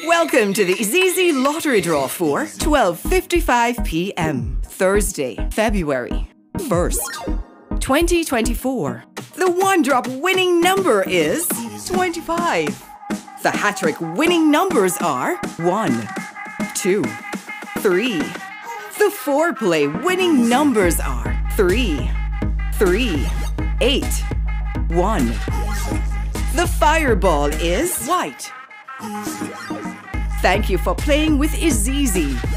Welcome to the IZIZZI lottery draw for 12:55 p.m. Thursday, February 1st, 2024. The one-drop winning number is 25. The HaTTrik winning numbers are 1, 2, 3. The four-play winning numbers are 3, 3, 8, 1. The fireball is white. Thank you for playing with IZIZZI.